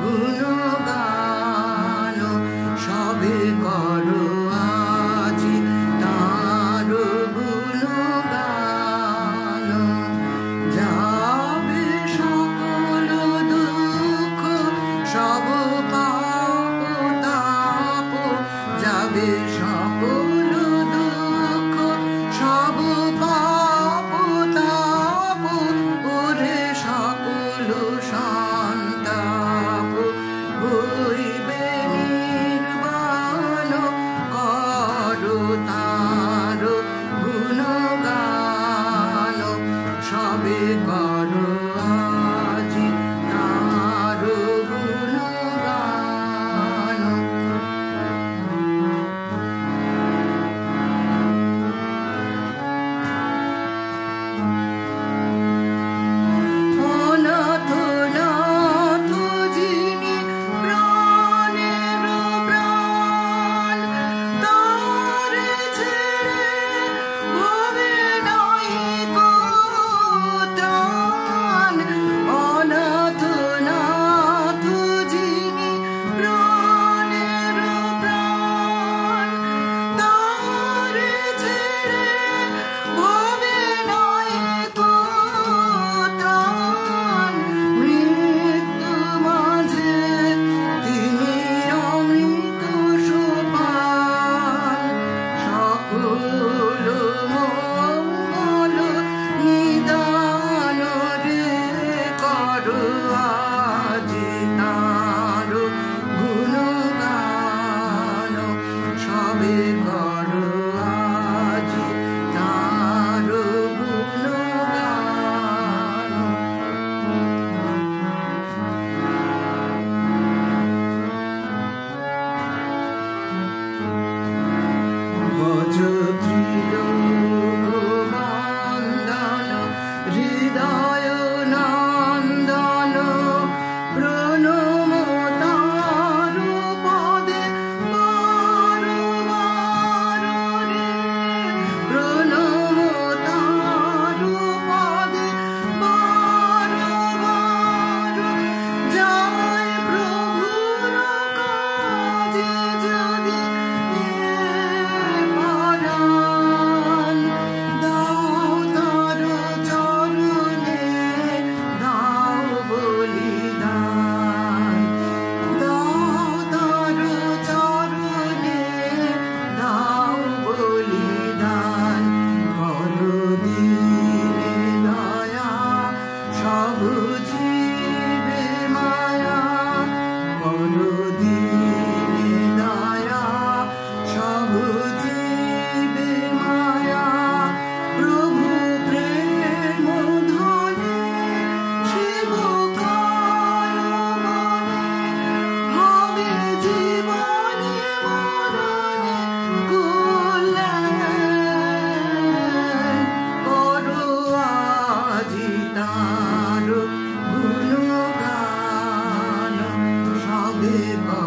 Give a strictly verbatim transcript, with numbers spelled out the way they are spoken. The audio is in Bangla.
গুণগান সবে করো আজি তার গুণগান। যাবে সকল দুঃখ সব পাপ তাপ, যাবে সকল দুঃখ সব পাপ তাপ, ওরে সকল সন্তাপ হইবে নির্বাণ। করো তার গুণগান সবে করো আজি তার গুণগান। অনাথ নাথ যিনি প্রাণের প্রাণ, তারে ছেড়ে ভবে নাই কো ত্রাণ। অনাথ নাথ যিনি প্রাণের প্রাণ, তারে ছেড়ে ভবে নাই কো ত্রাণ। মৃত্যু মাঝে তিনি অমৃত সোপান, সকল মঙ্গল নিদান রে করো আজি তার গুণগান সবে করো আজি তার গুণগান। ভজ ত্রিলোকবন্দন হৃদয় নন্দন, প্রণম তার পদে বার বার রে, প্রণম তার পদে বার বার। যায় প্রভুর কাজে যদি পরাণ, দাও তার চরণে দাও বলিদান, দাও তার চরণে দাও বলিদান। করো দিনে দয়া সব জীবে মায়া, করো দিনে দয়া সব জীবে মায়া। প্রভু প্রেম ধনে শিব কায় মনে, হবে জীবনে মরণে কল্যাণ। করো আজি তার গুণগান সবে